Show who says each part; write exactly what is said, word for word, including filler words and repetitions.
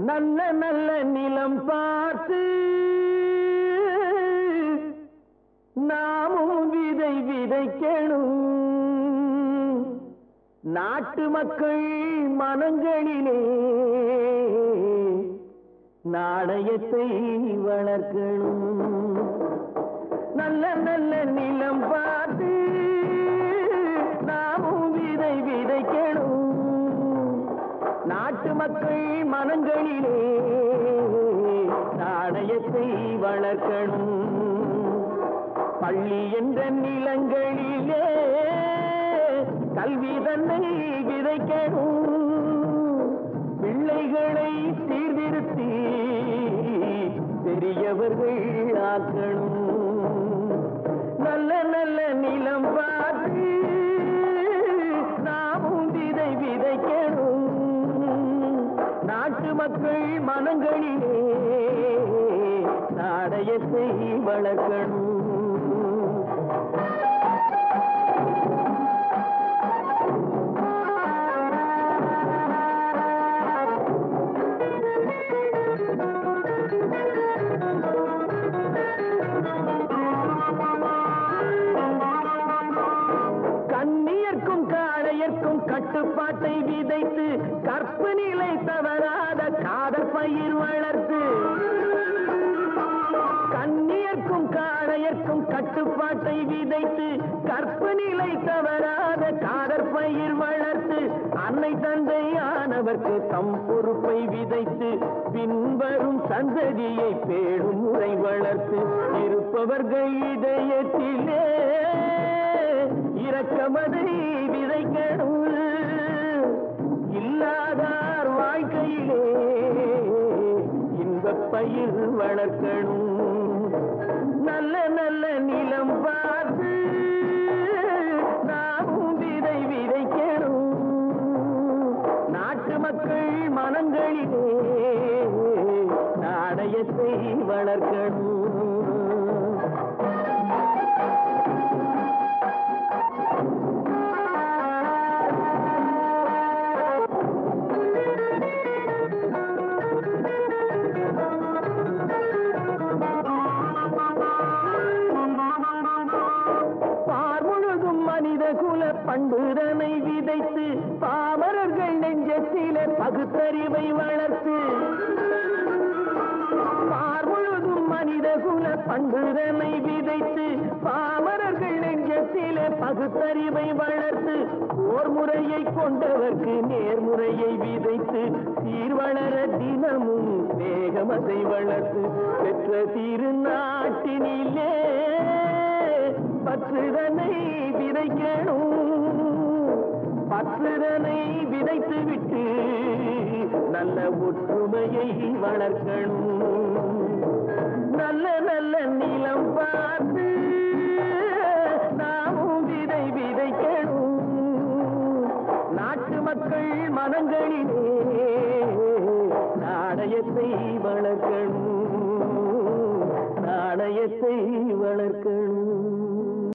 Speaker 1: நல்ல நல்ல நிலம் பார்த்து நாமும் விதை விதைக்கணும். நாட்டு மக்கள் மனங்களிலே நாணயத்தை வளர்க்கணும். நல்ல நல்ல நிலம் பார்த்து நாமும் விதை விதைக்கணும். நாட்டு மக்கள் மனங்களிலே நாணயத்தை வளர்க்கணும். பள்ளி என்ற நிலங்களிலே கல்வி தன்னை விதைக்கணும். பிள்ளைகளை சீர்திருத்தி பெரியவர்கள் ஆக்கணும். நல்ல நல்ல நிலம் பார்த்து நாமும் விதை விதைக்கணும். நாட்டு மக்கள் மனங்களிலே நாணயத்தை வளர்க்கணும். கண்ணியர்க்கும் காளையர்க்கும் கட்டுப்பாட்டை விதைத்து கற்பு நிலை தவறாத காதல் பயிர் வளர்த்து. கண்ணியர்க்கும் காளையர்க்கும் கட்டுப்பாட்டை விதைத்து கற்பு நிலை தவறாத காதல் பயிர் வளர்த்து. அன்னை தந்தையானவர்க்கு தம் பொறுப்பை விதைத்து பின்வரும் சந்ததியை பேடும் முறை வளர்த்து. இருப்பவர்கள் இதயத்திலே இரக்கமதை விதைக்கணும். இல்லாதார் வாழ்க்கையிலே இன்பப் பயிர் வளர்க்கணும். நல்ல நல்ல நிலம் பார்த்து நாமும் விதை விதைக்கணும். நாட்டு மக்கள் மனங்களிலே நாணயத்தை வளர்க்கணும். மனித குல பண்புதனை விதைத்து பாமரர்கள் நெஞ்சத்திலே பகுத்தறிவை வளர்த்து. பார் முழுதும் மனித குல பண்புதனை விதைத்து பாமரர்கள் நெஞ்சத்திலே பகுத்தறிவை வளர்த்து. போர் முறையை கொண்டவர்க்கு நேர்முறையை விதைத்து சீர்வளர தினமும் வேகமதை வளர்த்து. பெற்ற திருநாட்டினிலே பற்றுதனை விதைக்கணும். பற்றுதனை விதைத்து விட்டு நல்ல ஒற்றுமையை வளர்க்கணும். நல்ல நல்ல நிலம் பார்த்து நாமும் விதை விதைக்கணும். நாட்டு மக்கள் மனங்களிலே நாணயத்தை வளர்க்கணும். நாணயத்தை வளர்க்கணும்.